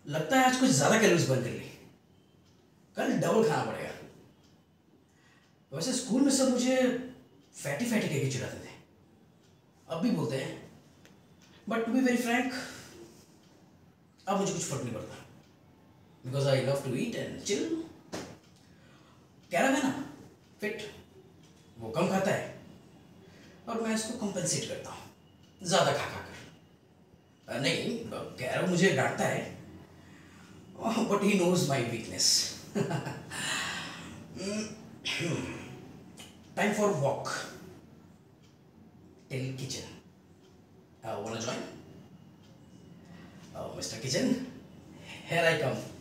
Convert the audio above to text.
लगता है आज कुछ ज्यादा कैलोरीज बर्न कर ली, कल डबल खाना पड़ेगा। वैसे स्कूल में सब मुझे फैटी फैटी कह के चिढ़ाते थे, अब भी बोलते हैं, but to be very frank अब मुझे कुछ फर्क नहीं पड़ता, because I love to eat and chill. कह रहा है ना फिट, वो कम खाता है और मैं इसको कंपनसेट करता हूँ ज्यादा खा खा कर। नहीं, कह रहा मुझे डांटता है, but he knows my weakness. Time for walk till kitchen. Wanna join? Oh, Mr. Kitchen, here I come.